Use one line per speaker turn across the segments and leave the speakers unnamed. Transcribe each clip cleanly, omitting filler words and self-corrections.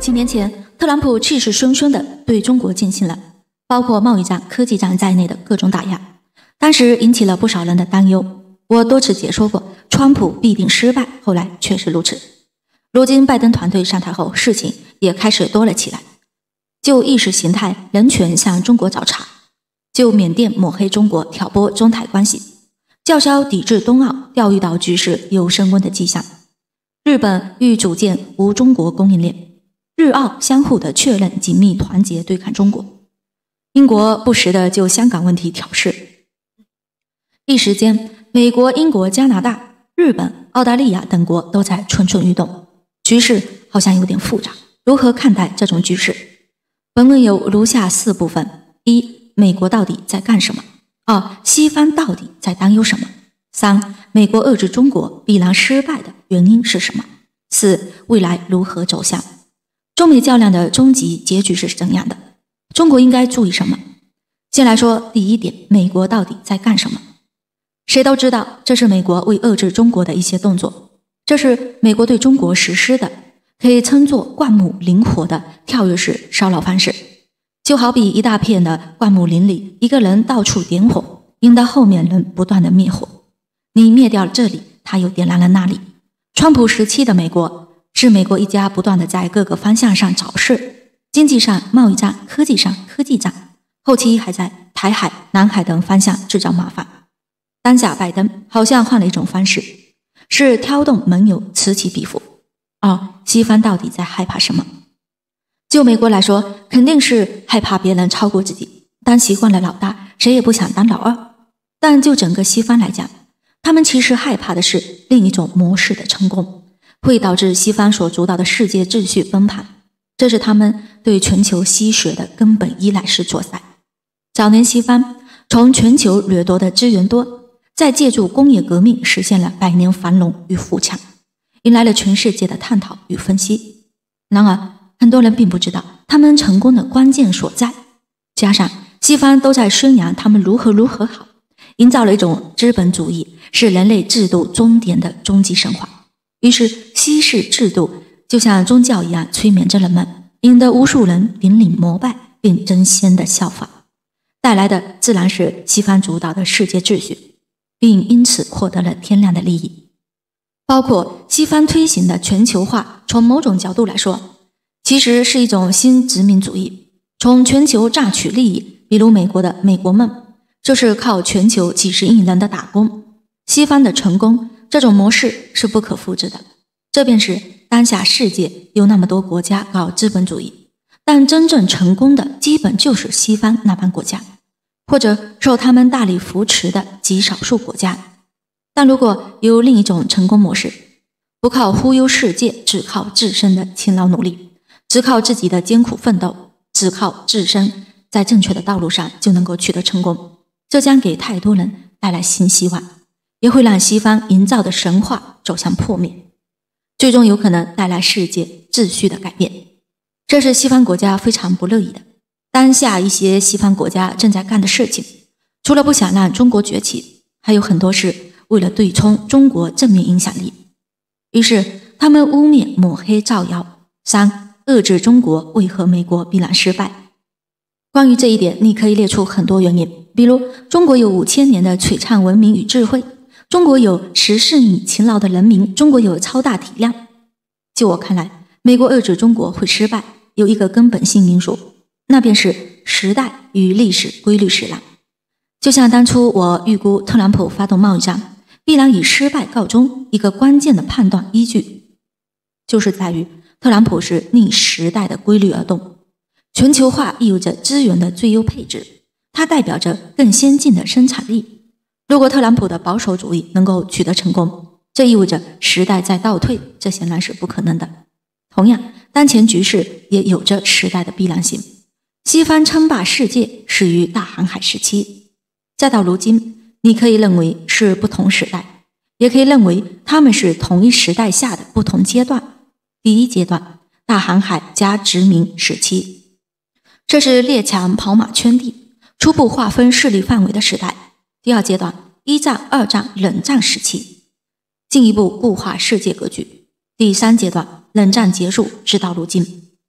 几年前，特朗普气势汹汹地对中国进行了包括贸易战、科技战在内的各种打压，当时引起了不少人的担忧。我多次解说过，川普必定失败，后来确实如此。如今拜登团队上台后，事情也开始多了起来，就意识形态、人权向中国找茬，就缅甸抹黑中国、挑拨中台关系，叫嚣抵制冬奥，钓鱼岛局势有升温的迹象。日本欲组建无中国供应链，日澳相互的确认紧密团结对抗中国。英国不时的就香港问题挑事，一时间美国、英国、加拿大、日本、澳大利亚等国都在蠢蠢欲动，局势好像有点复杂。如何看待这种局势？本文有如下4部分：一、美国到底在干什么？2、西方到底在担忧什么？3、美国遏制中国必然失败的原因是什么？4、未来如何走向？中美较量的终极结局是怎样的？中国应该注意什么？先来说第一点，美国到底在干什么？谁都知道，这是美国为遏制中国的一些动作，这是美国对中国实施的，可以称作灌木灵活的跳跃式骚扰方式。就好比一大片的灌木林里，一个人到处点火，引得后面人不断的灭火。你灭掉了这里，他又点燃了那里。川普时期的美国是美国一家不断的在各个方向上找事，经济上贸易战，科技上科技战，后期还在台海、南海等方向制造麻烦。当下拜登好像换了一种方式，是挑动盟友此起彼伏。西方到底在害怕什么？就美国来说，肯定是害怕别人超过自己，当习惯了老大，谁也不想当老二。但就整个西方来讲，他们其实害怕的是另一种模式的成功，会导致西方所主导的世界秩序崩盘，这是他们对全球吸血的根本依赖式所在。早年西方从全球掠夺的资源多，再借助工业革命实现了100年繁荣与富强，迎来了全世界的探讨与分析。然而很多人并不知道他们成功的关键所在，加上西方都在宣扬他们如何好，营造了一种资本主义是人类制度终点的终极神话。于是西式制度就像宗教一样催眠着人们，引得无数人顶礼膜拜并争先的效仿，带来的自然是西方主导的世界秩序，并因此获得了天量的利益。包括西方推行的全球化，从某种角度来说其实是一种新殖民主义，从全球榨取利益，比如美国的美国梦，就是靠全球几十亿人的打工。西方的成功，这种模式是不可复制的，这便是当下世界有那么多国家搞资本主义，但真正成功的基本就是西方那帮国家，或者受他们大力扶持的极少数国家。但如果有另一种成功模式，不靠忽悠世界，只靠自身的勤劳努力，只靠自己的艰苦奋斗，只靠自身在正确的道路上就能够取得成功，这将给太多人带来新希望，也会让西方营造的神话走向破灭，最终有可能带来世界秩序的改变。这是西方国家非常不乐意的。当下一些西方国家正在干的事情，除了不想让中国崛起，还有很多是为了对冲中国正面影响力。于是他们污蔑、抹黑、造谣。3、遏制中国为何美国必然失败？关于这一点，你可以列出很多原因，比如中国有5000年的璀璨文明与智慧，中国有14亿勤劳的人民，中国有超大体量。就我看来，美国遏制中国会失败，有一个根本性因素，那便是时代与历史规律使然。就像当初我预估特朗普发动贸易战必然以失败告终，一个关键的判断依据就是在于特朗普是逆时代的规律而动。全球化意味着资源的最优配置，它代表着更先进的生产力。如果特朗普的保守主义能够取得成功，这意味着时代在倒退，这显然是不可能的。同样，当前局势也有着时代的必然性。西方称霸世界始于大航海时期，再到如今，你可以认为是不同时代，也可以认为他们是同一时代下的不同阶段。第一阶段，大航海加殖民时期，这是列强跑马圈地，初步划分势力范围的时代。第二阶段，一战、二战、冷战时期，进一步固化世界格局。第三阶段，冷战结束直到如今。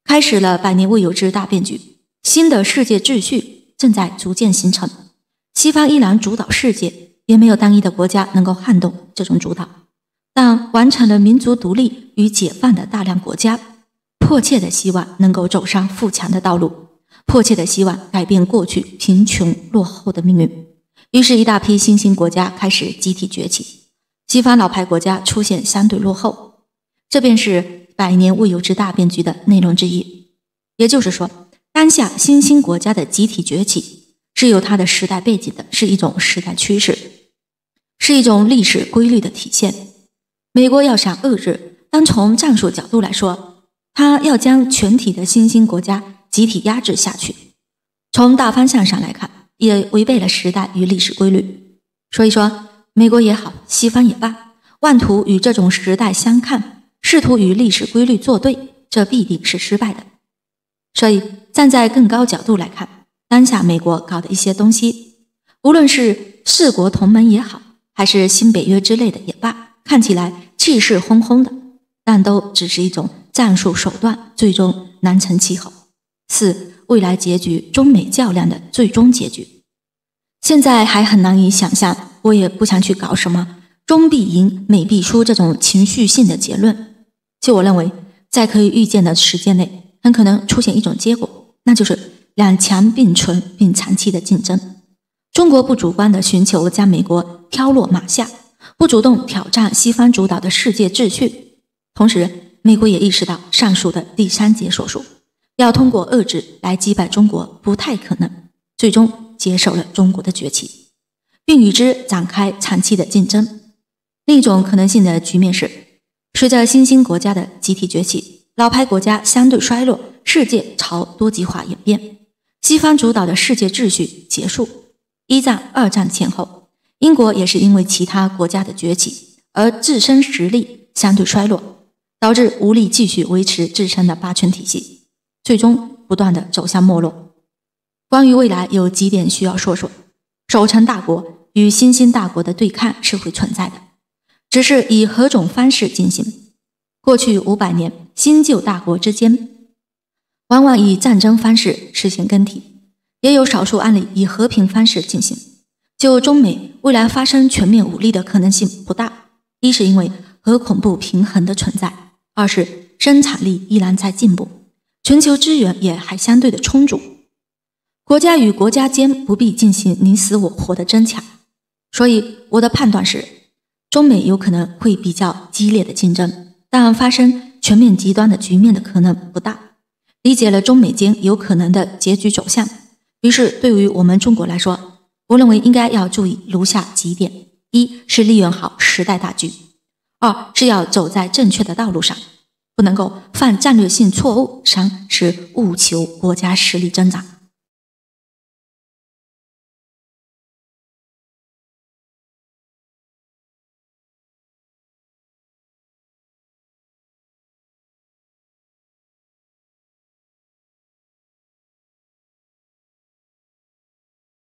开始了百年未有之大变局，新的世界秩序正在逐渐形成。西方依然主导世界，也没有单一的国家能够撼动这种主导。但完成了民族独立与解放的大量国家，迫切的希望能够走上富强的道路，迫切的希望改变过去贫穷落后的命运。于是，一大批新兴国家开始集体崛起，西方老牌国家出现相对落后，这便是百年未有之大变局的内容之一。也就是说，当下新兴国家的集体崛起是有它的时代背景的，是一种时代趋势，是一种历史规律的体现。美国要想遏制，单从战术角度来说，它要将全体的新兴国家集体压制下去，从大方向上来看，也违背了时代与历史规律。所以说，美国也好，西方也罢，妄图与这种时代相抗，试图与历史规律作对，这必定是失败的。所以站在更高角度来看，当下美国搞的一些东西，无论是四国同盟也好，还是新北约之类的也罢，看起来气势轰轰的，但都只是一种战术手段，最终难成气候，是未来结局中美较量的最终结局。现在还很难以想象，我也不想去搞什么中必赢美必输这种情绪性的结论。就我认为，在可以预见的时间内，很可能出现一种结果，那就是两强并存并长期的竞争。中国不主观地寻求将美国挑落马下，不主动挑战西方主导的世界秩序。同时，美国也意识到上述的第三节所述，要通过遏制来击败中国不太可能，最终接受了中国的崛起，并与之展开长期的竞争。另一种可能性的局面是，随着新兴国家的集体崛起，老牌国家相对衰落，世界朝多极化演变，西方主导的世界秩序结束。一战、二战前后，英国也是因为其他国家的崛起而自身实力相对衰落，导致无力继续维持自身的霸权体系，最终不断地走向没落。关于未来有几点需要说说。守成大国与新兴大国的对抗是会存在的，只是以何种方式进行。过去500年，新旧大国之间往往以战争方式实现更替，也有少数案例以和平方式进行。就中美未来发生全面武力的可能性不大，一是因为核恐怖平衡的存在，二是生产力依然在进步，全球资源也还相对的充足，国家与国家间不必进行你死我活的争抢。所以我的判断是，中美有可能会比较激烈的竞争，但发生全面极端的局面的可能不大。理解了中美间有可能的结局走向，于是对于我们中国来说，我认为应该要注意如下几点：一是利用好时代大局；二是要走在正确的道路上，不能够犯战略性错误；三是务求国家实力增长。